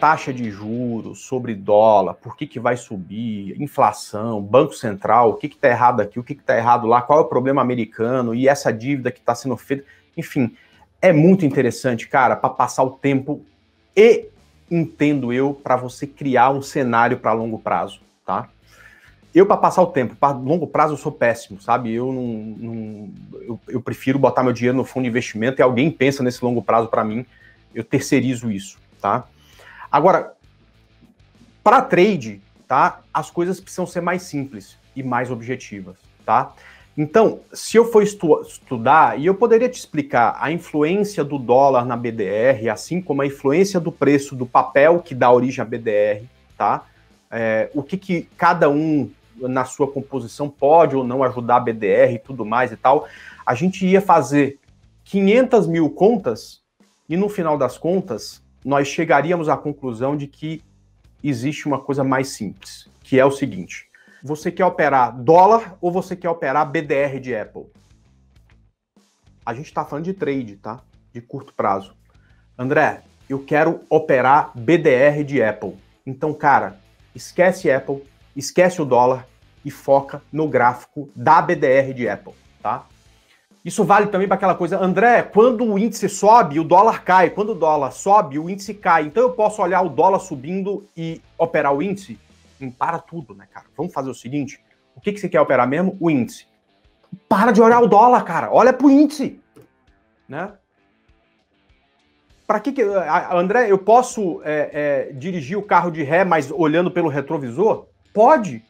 taxa de juros, sobre dólar, por que vai subir, inflação, Banco Central, o que está errado aqui, o que está errado lá, qual é o problema americano e essa dívida que está sendo feita. Enfim, é muito interessante, cara, para passar o tempo e, entendo eu, para você criar um cenário para longo prazo, tá? Eu, para passar o tempo, para longo prazo, eu sou péssimo, sabe? Eu prefiro botar meu dinheiro no fundo de investimento e alguém pensa nesse longo prazo para mim, eu terceirizo isso, tá? Agora, para trade, tá? As coisas precisam ser mais simples e mais objetivas, tá? Então, se eu for estudar, e eu poderia te explicar a influência do dólar na BDR, assim como a influência do preço do papel que dá origem à BDR, tá? O que cada um na sua composição pode ou não ajudar a BDR e tudo mais e tal, a gente ia fazer 500 mil contas e no final das contas nós chegaríamos à conclusão de que existe uma coisa mais simples, que é o seguinte: você quer operar dólar ou você quer operar BDR de Apple? A gente está falando de trade, tá? De curto prazo. André, eu quero operar BDR de Apple. Então, cara, esquece Apple, esquece o dólar e foca no gráfico da BDR de Apple, tá? Isso vale também para aquela coisa, André, quando o índice sobe, o dólar cai. Quando o dólar sobe, o índice cai. Então eu posso olhar o dólar subindo e operar o índice? Para tudo, né, cara? Vamos fazer o seguinte, o que você quer operar mesmo? O índice. Para de olhar o dólar, cara. Olha pro índice, né? Para que André, eu posso dirigir o carro de ré, mas olhando pelo retrovisor? Pode.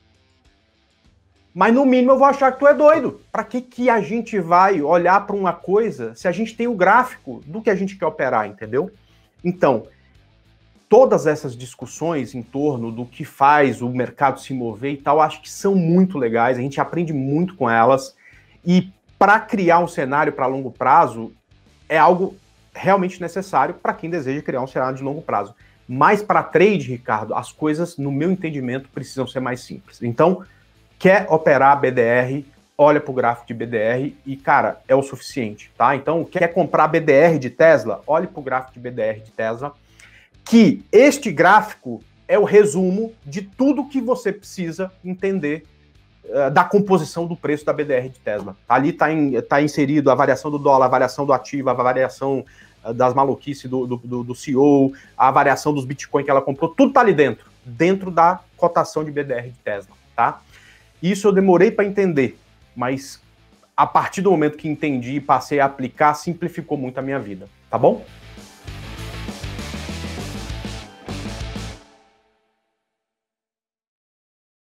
Mas no mínimo eu vou achar que tu é doido. Para que a gente vai olhar para uma coisa se a gente tem o gráfico do que a gente quer operar, entendeu? Então, todas essas discussões em torno do que faz o mercado se mover e tal, acho que são muito legais, a gente aprende muito com elas, e para criar um cenário para longo prazo é algo realmente necessário para quem deseja criar um cenário de longo prazo. Mas para trade, Ricardo, as coisas, no meu entendimento, precisam ser mais simples. Então, quer operar BDR, olha para o gráfico de BDR e, cara, é o suficiente, tá? Então, quer comprar BDR de Tesla? Olhe para o gráfico de BDR de Tesla, que este gráfico é o resumo de tudo que você precisa entender da composição do preço da BDR de Tesla. Ali tá inserido a variação do dólar, a variação do ativo, a variação das maluquices do CEO, a variação dos Bitcoin que ela comprou, tudo tá ali dentro da cotação de BDR de Tesla, tá? Isso eu demorei para entender, mas a partir do momento que entendi e passei a aplicar, simplificou muito a minha vida, tá bom?